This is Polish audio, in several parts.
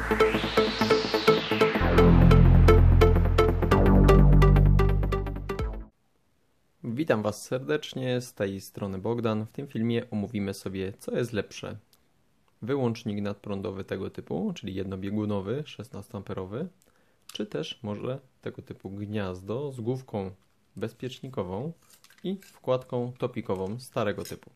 Witam Was serdecznie, z tej strony Bogdan. W tym filmie omówimy sobie, co jest lepsze. Wyłącznik nadprądowy tego typu, czyli jednobiegunowy, 16A, czy też może tego typu gniazdo z główką bezpiecznikową i wkładką topikową starego typu.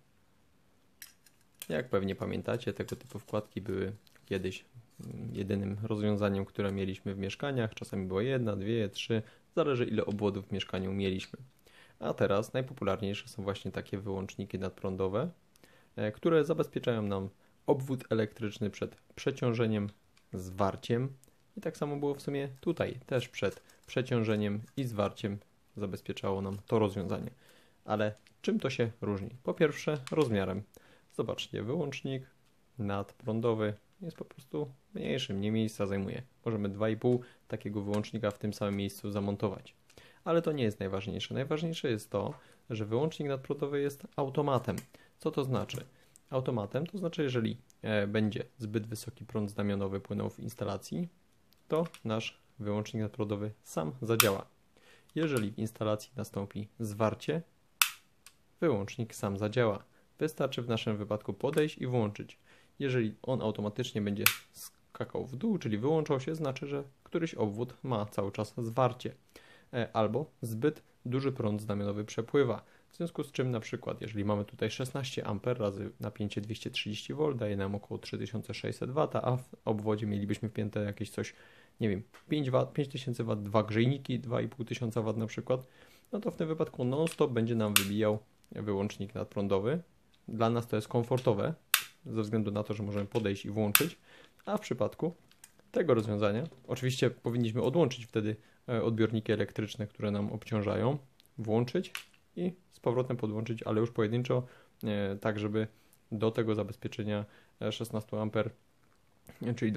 Jak pewnie pamiętacie, tego typu wkładki były kiedyś jedynym rozwiązaniem, które mieliśmy w mieszkaniach. Czasami było 1, 2, 3, zależy ile obwodów w mieszkaniu mieliśmy. A teraz najpopularniejsze są właśnie takie wyłączniki nadprądowe, które zabezpieczają nam obwód elektryczny przed przeciążeniem, zwarciem. I tak samo było w sumie tutaj, też przed przeciążeniem i zwarciem zabezpieczało nam to rozwiązanie. Ale czym to się różni? Po pierwsze rozmiarem. Zobaczcie, wyłącznik nadprądowy jest po prostu mniejszy, mniej miejsca zajmuje. Możemy 2,5 takiego wyłącznika w tym samym miejscu zamontować. Ale to nie jest najważniejsze. Najważniejsze jest to, że wyłącznik nadprądowy jest automatem. Co to znaczy? Automatem to znaczy, jeżeli będzie zbyt wysoki prąd znamionowy płynął w instalacji, to nasz wyłącznik nadprądowy sam zadziała. Jeżeli w instalacji nastąpi zwarcie, wyłącznik sam zadziała. Wystarczy w naszym wypadku podejść i włączyć. Jeżeli on automatycznie będzie skakał w dół, czyli wyłączał się, znaczy, że któryś obwód ma cały czas zwarcie. Albo zbyt duży prąd znamionowy przepływa. W związku z czym na przykład, jeżeli mamy tutaj 16 A razy napięcie 230 V, daje nam około 3600 W, a w obwodzie mielibyśmy wpięte jakieś coś, nie wiem, 5000 W, dwa grzejniki, 2500 W na przykład, no to w tym wypadku non-stop będzie nam wybijał wyłącznik nadprądowy. Dla nas to jest komfortowe, ze względu na to, że możemy podejść i włączyć, a w przypadku tego rozwiązania, oczywiście powinniśmy odłączyć wtedy odbiorniki elektryczne, które nam obciążają, włączyć i z powrotem podłączyć, ale już pojedynczo, tak żeby do tego zabezpieczenia 16 A, czyli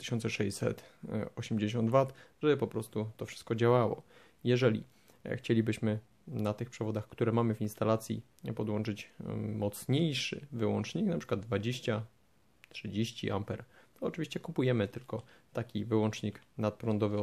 3680 W, żeby po prostu to wszystko działało. Jeżeli chcielibyśmy na tych przewodach, które mamy w instalacji, podłączyć mocniejszy wyłącznik, na przykład 20-30 A, to oczywiście kupujemy tylko taki wyłącznik nadprądowy o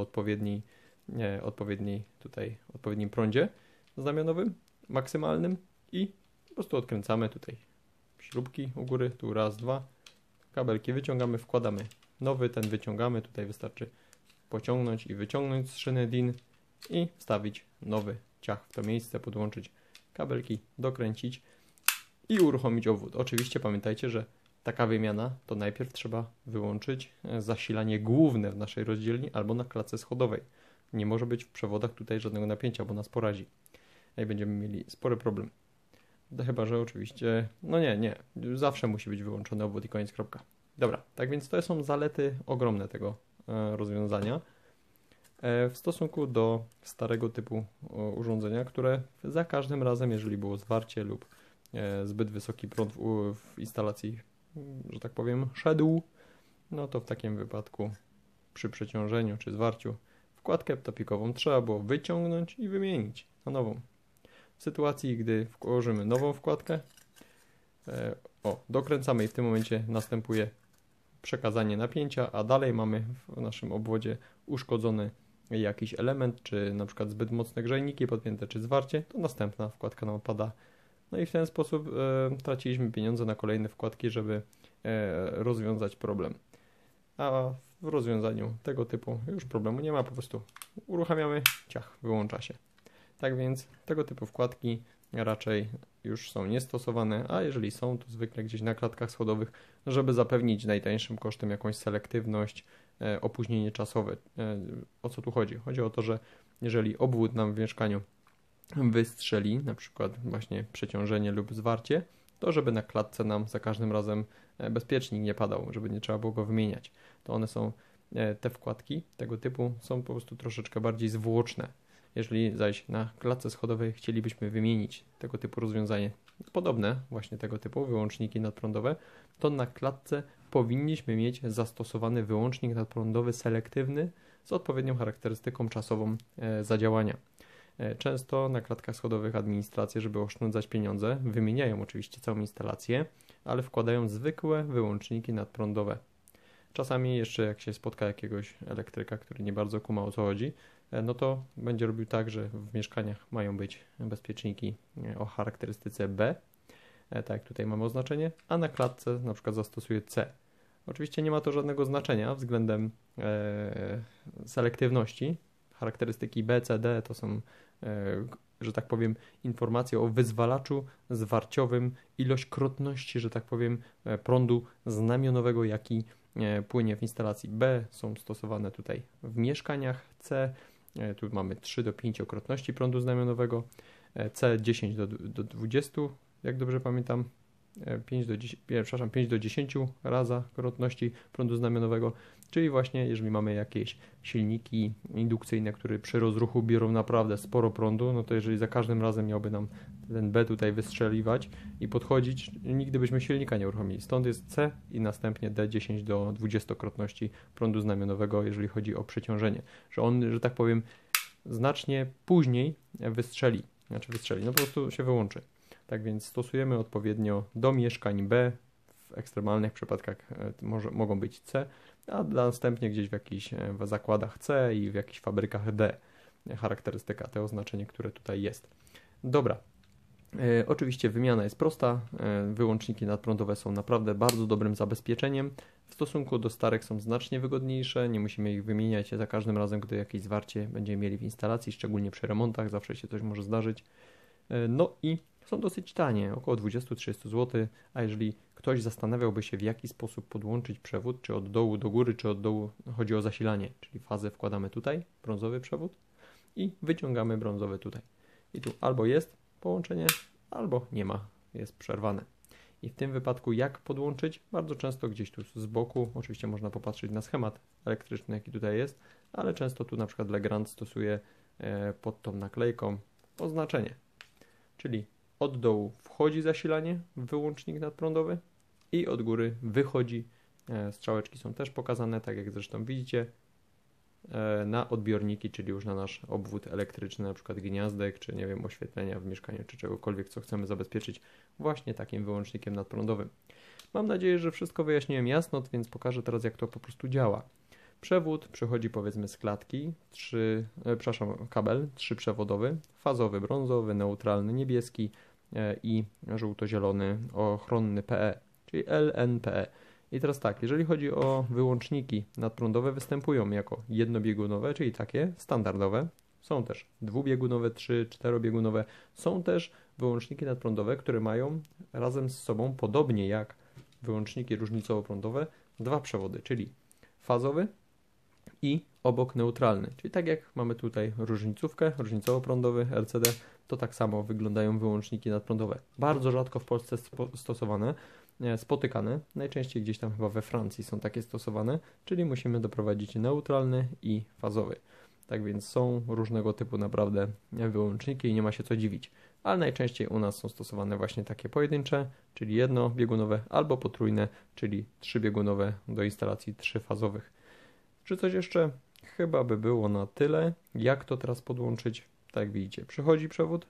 odpowiednim prądzie znamionowym, maksymalnym i po prostu odkręcamy tutaj śrubki u góry, tu raz, dwa, kabelki wyciągamy, wkładamy nowy, ten wyciągamy, tutaj wystarczy pociągnąć i wyciągnąć z szyny DIN i wstawić nowy ciach w to miejsce, podłączyć kabelki, dokręcić i uruchomić obwód. Oczywiście pamiętajcie, że taka wymiana to najpierw trzeba wyłączyć zasilanie główne w naszej rozdzielni albo na klatce schodowej. Nie może być w przewodach tutaj żadnego napięcia, bo nas porazi. I będziemy mieli spory problem. Chyba że oczywiście, no nie, zawsze musi być wyłączony obwód i koniec, kropka. Dobra, tak więc to są zalety ogromne tego rozwiązania w stosunku do starego typu urządzenia, które za każdym razem, jeżeli było zwarcie lub zbyt wysoki prąd w instalacji, że tak powiem, szedł, no to w takim wypadku przy przeciążeniu czy zwarciu wkładkę topikową trzeba było wyciągnąć i wymienić na nową. W sytuacji, gdy włożymy nową wkładkę, dokręcamy i w tym momencie następuje przekazanie napięcia, a dalej mamy w naszym obwodzie uszkodzony jakiś element, czy na przykład zbyt mocne grzejniki podpięte, czy zwarcie, to następna wkładka nam odpada. No i w ten sposób traciliśmy pieniądze na kolejne wkładki, żeby rozwiązać problem. A w rozwiązaniu tego typu już problemu nie ma, po prostu uruchamiamy, ciach, wyłącza się. Tak więc tego typu wkładki raczej już są niestosowane, a jeżeli są, to zwykle gdzieś na klatkach schodowych, żeby zapewnić najtańszym kosztem jakąś selektywność, opóźnienie czasowe. O co tu chodzi? Chodzi o to, że jeżeli obwód nam w mieszkaniu wystrzeli, na przykład właśnie przeciążenie lub zwarcie, to żeby na klatce nam za każdym razem bezpiecznik nie padał, żeby nie trzeba było go wymieniać. To one są, te wkładki tego typu są po prostu troszeczkę bardziej zwłoczne. Jeżeli zaś na klatce schodowej chcielibyśmy wymienić tego typu rozwiązanie, podobne właśnie tego typu wyłączniki nadprądowe, to na klatce powinniśmy mieć zastosowany wyłącznik nadprądowy selektywny z odpowiednią charakterystyką czasową zadziałania. Często na klatkach schodowych administracje, żeby oszczędzać pieniądze, wymieniają oczywiście całą instalację, ale wkładają zwykłe wyłączniki nadprądowe. Czasami jeszcze jak się spotka jakiegoś elektryka, który nie bardzo kuma o co chodzi, no to będzie robił tak, że w mieszkaniach mają być bezpieczniki o charakterystyce B, tak jak tutaj mamy oznaczenie, a na klatce na przykład zastosuje C. Oczywiście nie ma to żadnego znaczenia względem selektywności. Charakterystyki B, C, D to są, że tak powiem, informacje o wyzwalaczu zwarciowym, ilość-krotności, że tak powiem, prądu znamionowego, jaki płynie w instalacji. B są stosowane tutaj w mieszkaniach, C tu mamy 3 do 5-krotności prądu znamionowego, C 10 do 20, jak dobrze pamiętam, 5 do 10 raza krotności prądu znamionowego, czyli właśnie jeżeli mamy jakieś silniki indukcyjne, które przy rozruchu biorą naprawdę sporo prądu, no to jeżeli za każdym razem miałby nam ten B tutaj wystrzeliwać i podchodzić, nigdy byśmy silnika nie uruchomili. Stąd jest C i następnie D 10 do 20-krotności prądu znamionowego, jeżeli chodzi o przeciążenie, że on, że tak powiem, znacznie później wystrzeli, no po prostu się wyłączy. Tak więc stosujemy odpowiednio do mieszkań B, w ekstremalnych przypadkach mogą być C, a następnie gdzieś w jakichś zakładach C i w jakichś fabrykach D. Charakterystyka, to oznaczenie, które tutaj jest. Dobra, oczywiście wymiana jest prosta, wyłączniki nadprądowe są naprawdę bardzo dobrym zabezpieczeniem. W stosunku do starych są znacznie wygodniejsze, nie musimy ich wymieniać za każdym razem, gdy jakieś zwarcie będziemy mieli w instalacji, szczególnie przy remontach, zawsze się coś może zdarzyć. No i są dosyć tanie, około 20-30 zł, a jeżeli ktoś zastanawiałby się, w jaki sposób podłączyć przewód, czy od dołu do góry, czy od dołu, chodzi o zasilanie, czyli fazę wkładamy tutaj, brązowy przewód i wyciągamy brązowy tutaj. I tu albo jest połączenie, albo nie ma, jest przerwane. I w tym wypadku jak podłączyć? Bardzo często gdzieś tu z boku, oczywiście można popatrzeć na schemat elektryczny, jaki tutaj jest, ale często tu na przykład Legrand stosuje pod tą naklejką oznaczenie. Czyli od dołu wchodzi zasilanie, wyłącznik nadprądowy i od góry wychodzi. Strzałeczki są też pokazane, tak jak zresztą widzicie, na odbiorniki, czyli już na nasz obwód elektryczny, na przykład gniazdek, czy nie wiem, oświetlenia w mieszkaniu, czy czegokolwiek, co chcemy zabezpieczyć właśnie takim wyłącznikiem nadprądowym. Mam nadzieję, że wszystko wyjaśniłem jasno, więc pokażę teraz, jak to po prostu działa. Przewód przechodzi powiedzmy z klatki, kabel 3-przewodowy, fazowy brązowy, neutralny niebieski i żółto-zielony ochronny PE, czyli LNPE. I teraz tak, jeżeli chodzi o wyłączniki nadprądowe, występują jako jednobiegunowe, czyli takie standardowe. Są też dwubiegunowe, 3-4-biegunowe. Są też wyłączniki nadprądowe, które mają razem z sobą, podobnie jak wyłączniki różnicowo-prądowe, 2 przewody, czyli fazowy i obok neutralny. Czyli tak jak mamy tutaj różnicówkę, różnicowo-prądowy LCD, to tak samo wyglądają wyłączniki nadprądowe. Bardzo rzadko w Polsce stosowane, spotykane, najczęściej gdzieś tam chyba we Francji są takie stosowane, czyli musimy doprowadzić neutralny i fazowy. Tak więc są różnego typu naprawdę wyłączniki i nie ma się co dziwić. Ale najczęściej u nas są stosowane właśnie takie pojedyncze, czyli jednobiegunowe albo potrójne, czyli 3-biegunowe do instalacji 3-fazowych. Czy coś jeszcze? Chyba by było na tyle. Jak to teraz podłączyć? Tak jak widzicie, przychodzi przewód.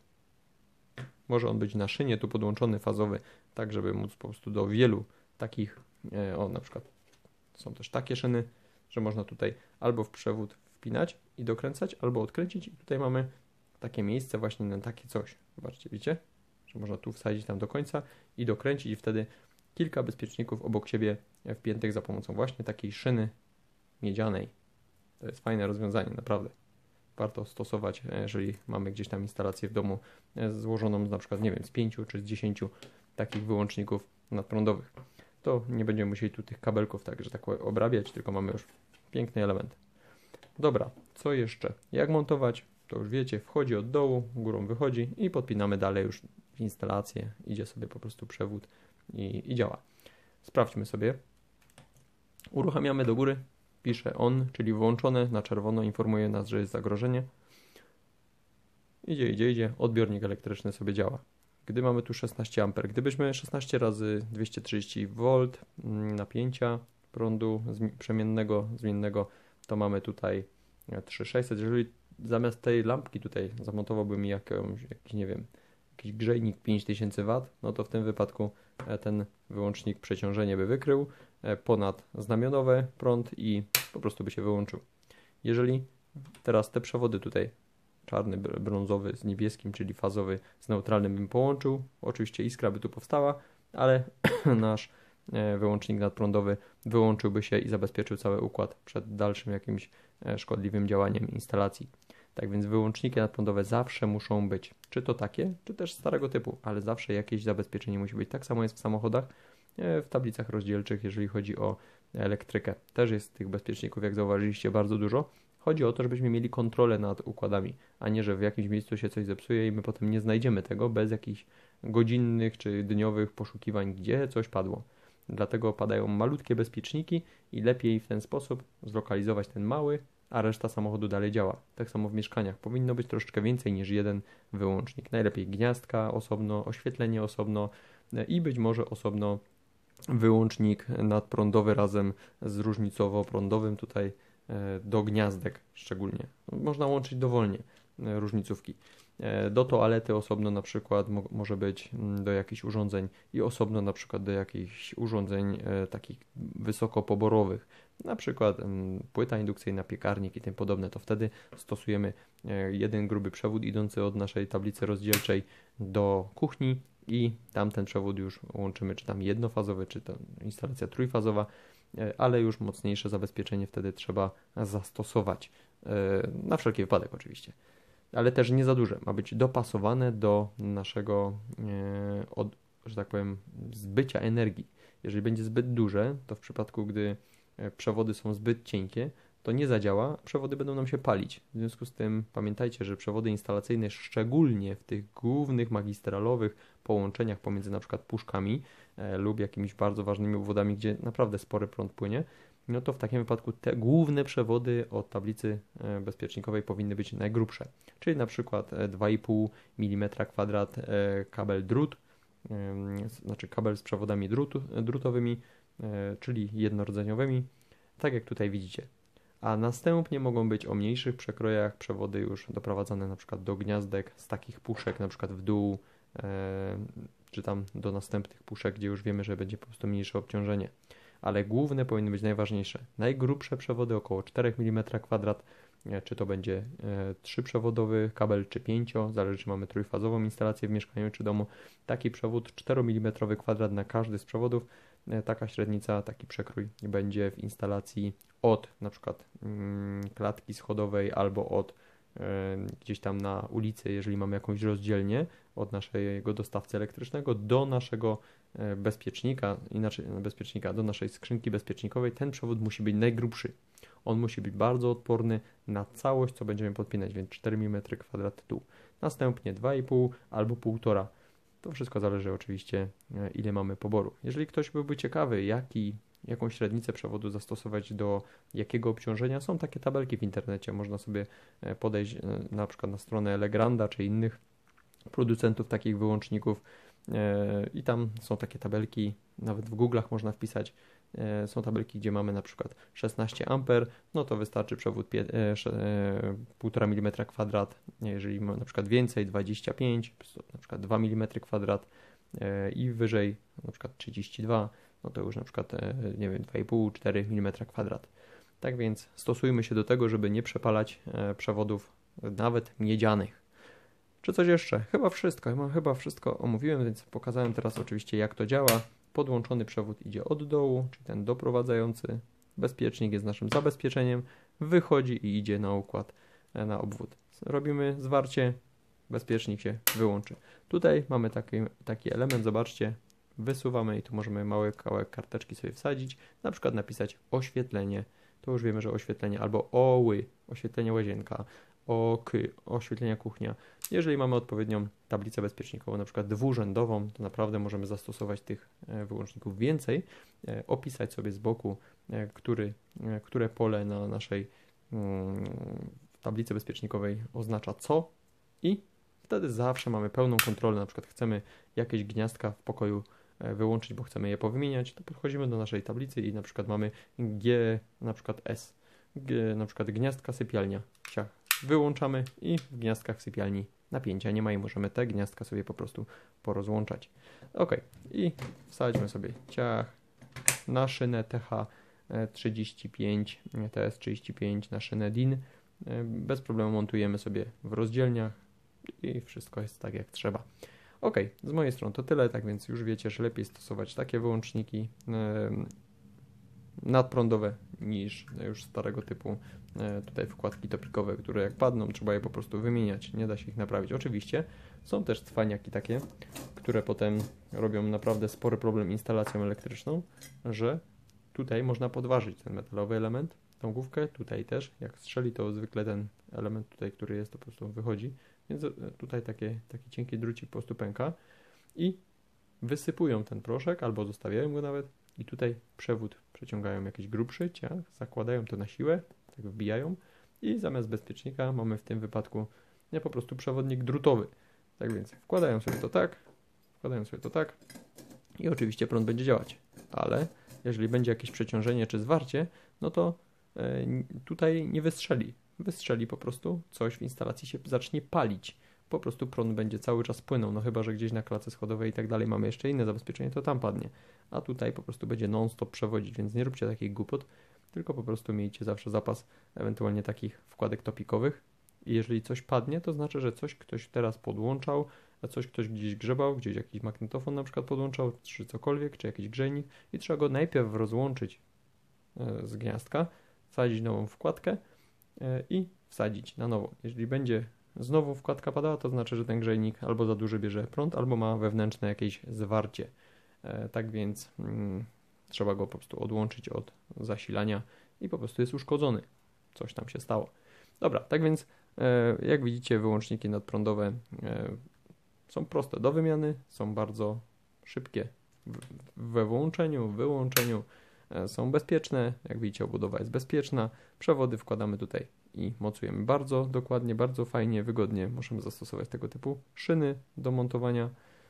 Może on być na szynie tu podłączony fazowy, tak żeby móc po prostu do wielu takich, na przykład są też takie szyny, że można tutaj albo w przewód wpinać i dokręcać, albo odkręcić i tutaj mamy takie miejsce właśnie na takie coś. Zobaczcie, widzicie? Że można tu wsadzić tam do końca i dokręcić i wtedy kilka bezpieczników obok siebie wpiętych za pomocą właśnie takiej szyny miedzianej. To jest fajne rozwiązanie, naprawdę. Warto stosować, jeżeli mamy gdzieś tam instalację w domu złożoną na przykład, nie wiem, z 5 czy z 10 takich wyłączników nadprądowych. To nie będziemy musieli tu tych kabelków tak, że tak obrabiać, tylko mamy już piękny element. Dobra, co jeszcze? Jak montować? To już wiecie, wchodzi od dołu, górą wychodzi i podpinamy dalej już w instalację. Idzie sobie po prostu przewód i działa. Sprawdźmy sobie. Uruchamiamy do góry. Pisze on, czyli włączone, na czerwono informuje nas, że jest zagrożenie. Idzie, odbiornik elektryczny sobie działa. Gdy mamy tu 16 A, gdybyśmy 16 razy 230 V napięcia prądu przemiennego, zmiennego, to mamy tutaj 3600. Jeżeli zamiast tej lampki tutaj zamontowałbym jakiś, nie wiem, jakiś grzejnik 5000 W, no to w tym wypadku ten wyłącznik przeciążenie by wykrył ponadznamionowe prąd i po prostu by się wyłączył. Jeżeli teraz te przewody tutaj, czarny, brązowy z niebieskim, czyli fazowy z neutralnym bym połączył, oczywiście iskra by tu powstała, ale nasz wyłącznik nadprądowy wyłączyłby się i zabezpieczył cały układ przed dalszym jakimś szkodliwym działaniem instalacji. Tak więc wyłączniki nadprądowe zawsze muszą być, czy to takie, czy też starego typu, ale zawsze jakieś zabezpieczenie musi być. Tak samo jest w samochodach, w tablicach rozdzielczych, jeżeli chodzi o elektrykę. Też jest tych bezpieczników, jak zauważyliście, bardzo dużo. Chodzi o to, żebyśmy mieli kontrolę nad układami, a nie, że w jakimś miejscu się coś zepsuje i my potem nie znajdziemy tego bez jakichś godzinnych czy dniowych poszukiwań, gdzie coś padło. Dlatego padają malutkie bezpieczniki i lepiej w ten sposób zlokalizować ten mały, a reszta samochodu dalej działa. Tak samo w mieszkaniach. Powinno być troszeczkę więcej niż jeden wyłącznik. Najlepiej gniazdka osobno, oświetlenie osobno i być może osobno wyłącznik nadprądowy razem z różnicowo-prądowym tutaj do gniazdek szczególnie. Można łączyć dowolnie różnicówki. Do toalety osobno na przykład może być do jakichś urządzeń i osobno na przykład do jakichś urządzeń takich wysokopoborowych, na przykład płyta indukcyjna, piekarnik i tym podobne, to wtedy stosujemy jeden gruby przewód idący od naszej tablicy rozdzielczej do kuchni i tamten przewód już łączymy, czy tam jednofazowy, czy to instalacja trójfazowa, ale już mocniejsze zabezpieczenie wtedy trzeba zastosować, na wszelki wypadek oczywiście. Ale też nie za duże, ma być dopasowane do naszego, że tak powiem, zbycia energii. Jeżeli będzie zbyt duże, to w przypadku, gdy przewody są zbyt cienkie, to nie zadziała, przewody będą nam się palić. W związku z tym pamiętajcie, że przewody instalacyjne, szczególnie w tych głównych magistralowych połączeniach pomiędzy na przykład puszkami lub jakimiś bardzo ważnymi obwodami, gdzie naprawdę spory prąd płynie, no to w takim wypadku te główne przewody od tablicy bezpiecznikowej powinny być najgrubsze. Czyli na przykład 2,5 mm² kabel drut, znaczy kabel z przewodami drutowymi, czyli jednorodzeniowymi, tak jak tutaj widzicie. A następnie mogą być o mniejszych przekrojach przewody już doprowadzane na przykład do gniazdek z takich puszek, na przykład w dół, czy tam do następnych puszek, gdzie już wiemy, że będzie po prostu mniejsze obciążenie. Ale główne powinny być najważniejsze. Najgrubsze przewody około 4 mm², czy to będzie 3-przewodowy kabel, czy 5, zależy czy mamy trójfazową instalację w mieszkaniu czy domu. Taki przewód 4 mm² na każdy z przewodów. Taka średnica, taki przekrój będzie w instalacji od na przykład klatki schodowej albo od gdzieś tam na ulicy, jeżeli mamy jakąś rozdzielnię od naszego dostawcy elektrycznego do naszego bezpiecznika, do naszej skrzynki bezpiecznikowej. Ten przewód musi być najgrubszy. On musi być bardzo odporny na całość, co będziemy podpinać, więc 4 mm² tu. Następnie 2,5 albo 1,5. To wszystko zależy oczywiście, ile mamy poboru. Jeżeli ktoś byłby ciekawy, jaką średnicę przewodu zastosować do jakiego obciążenia, są takie tabelki w internecie. Można sobie podejść na przykład na stronę Legranda czy innych producentów takich wyłączników i tam są takie tabelki, nawet w Google'ach można wpisać. Są tabelki, gdzie mamy na przykład 16 A, no to wystarczy przewód 1,5 mm², jeżeli mamy na przykład więcej, 25, na przykład 2 mm² i wyżej na przykład 32, no to już na przykład, nie wiem, 2,5-4 mm². Tak więc stosujmy się do tego, żeby nie przepalać przewodów nawet miedzianych. Czy coś jeszcze? Chyba wszystko omówiłem, więc pokazałem teraz oczywiście, jak to działa. Podłączony przewód idzie od dołu, czyli ten doprowadzający. Bezpiecznik jest naszym zabezpieczeniem, wychodzi i idzie na układ, na obwód. Robimy zwarcie, bezpiecznik się wyłączy. Tutaj mamy taki element, zobaczcie, wysuwamy i tu możemy mały kawałek karteczki sobie wsadzić, na przykład napisać oświetlenie. To już wiemy, że oświetlenie albo Oły, oświetlenie łazienka, OK, oświetlenia kuchnia. Jeżeli mamy odpowiednią tablicę bezpiecznikową, na przykład dwurzędową, to naprawdę możemy zastosować tych wyłączników więcej, opisać sobie z boku, które pole na naszej tablicy bezpiecznikowej oznacza co i wtedy zawsze mamy pełną kontrolę. Na przykład chcemy jakieś gniazdka w pokoju wyłączyć, bo chcemy je powymieniać, to podchodzimy do naszej tablicy i na przykład mamy G, na przykład S, na przykład gniazdka sypialnia, ciach. Wyłączamy i w gniazdkach w sypialni napięcia nie ma i możemy te gniazdka sobie po prostu porozłączać. Ok, i wsadźmy sobie ciach na szynę TH35, TS35, na szynę DIN. Bez problemu montujemy sobie w rozdzielniach i wszystko jest tak jak trzeba. Ok, z mojej strony to tyle, tak więc już wiecie, że lepiej stosować takie wyłączniki nadprądowe niż już starego typu tutaj wkładki topikowe, które jak padną, trzeba je po prostu wymieniać, nie da się ich naprawić. Oczywiście są też cwaniaki takie, które potem robią naprawdę spory problem instalacją elektryczną, że tutaj można podważyć ten metalowy element, tą główkę, tutaj też, jak strzeli, to zwykle ten element tutaj, który jest, to po prostu wychodzi, więc tutaj taki cienki drucik po prostu pęka i wysypują ten proszek, albo zostawiają go nawet i tutaj przewód przeciągają jakiś grubszy ciach, zakładają to na siłę, tak wbijają i zamiast bezpiecznika mamy w tym wypadku po prostu przewodnik drutowy. Tak więc wkładają sobie to tak i oczywiście prąd będzie działać, ale jeżeli będzie jakieś przeciążenie czy zwarcie, no to tutaj nie wystrzeli. Wystrzeli po prostu, coś w instalacji się zacznie palić. Po prostu prąd będzie cały czas płynął, no chyba że gdzieś na klatce schodowej i tak dalej mamy jeszcze inne zabezpieczenie, to tam padnie. A tutaj po prostu będzie non-stop przewodzić, więc nie róbcie takich głupot, tylko po prostu miejcie zawsze zapas ewentualnie takich wkładek topikowych. I jeżeli coś padnie, to znaczy, że coś ktoś teraz podłączał, a coś ktoś gdzieś grzebał, gdzieś jakiś magnetofon na przykład podłączał, czy cokolwiek, czy jakiś grzejnik i trzeba go najpierw rozłączyć z gniazdka, wsadzić nową wkładkę i wsadzić na nowo. Jeżeli będzie znowu wkładka padała, to znaczy, że ten grzejnik albo za duży bierze prąd, albo ma wewnętrzne jakieś zwarcie. Tak więc trzeba go po prostu odłączyć od zasilania i po prostu jest uszkodzony. Coś tam się stało. Dobra, tak więc jak widzicie, wyłączniki nadprądowe są proste do wymiany, są bardzo szybkie we włączeniu, wyłączeniu, są bezpieczne, jak widzicie, obudowa jest bezpieczna, przewody wkładamy tutaj i mocujemy bardzo dokładnie, bardzo fajnie, wygodnie, możemy zastosować tego typu szyny do montowania.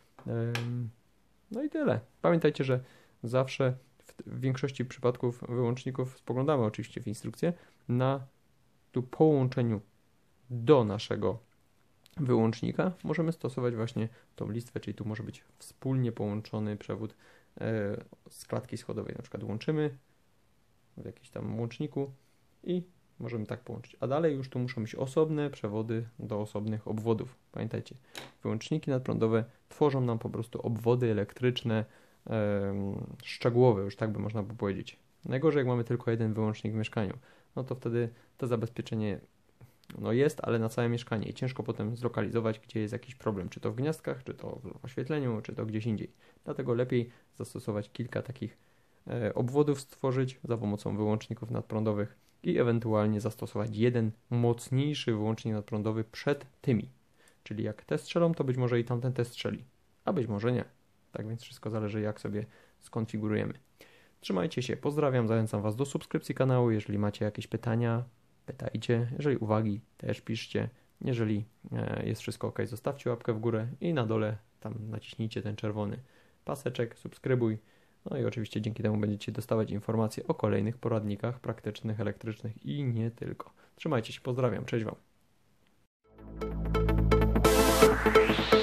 No i tyle. Pamiętajcie, że zawsze w większości przypadków wyłączników spoglądamy oczywiście w instrukcję na tu połączeniu do naszego wyłącznika możemy stosować właśnie tą listwę, czyli tu może być wspólnie połączony przewód z klatki schodowej. Na przykład łączymy w jakimś tam łączniku i możemy tak połączyć. A dalej już tu muszą być osobne przewody do osobnych obwodów. Pamiętajcie, wyłączniki nadprądowe tworzą nam po prostu obwody elektryczne szczegółowe, już tak by można by powiedzieć. Najgorzej, jak mamy tylko jeden wyłącznik w mieszkaniu, no to wtedy to zabezpieczenie jest, ale na całe mieszkanie i ciężko potem zlokalizować, gdzie jest jakiś problem, czy to w gniazdkach, czy to w oświetleniu, czy to gdzieś indziej. Dlatego lepiej zastosować kilka takich obwodów, stworzyć za pomocą wyłączników nadprądowych i ewentualnie zastosować jeden mocniejszy wyłącznik nadprądowy przed tymi. Czyli jak te strzelą, to być może i tamten te strzeli, a być może nie. Tak więc wszystko zależy, jak sobie skonfigurujemy. Trzymajcie się, pozdrawiam, zachęcam Was do subskrypcji kanału. Jeżeli macie jakieś pytania, pytajcie. Jeżeli uwagi, też piszcie. Jeżeli jest wszystko ok, zostawcie łapkę w górę i na dole tam naciśnijcie ten czerwony paseczek, subskrybuj. No i oczywiście dzięki temu będziecie dostawać informacje o kolejnych poradnikach praktycznych, elektrycznych i nie tylko. Trzymajcie się, pozdrawiam, cześć Wam.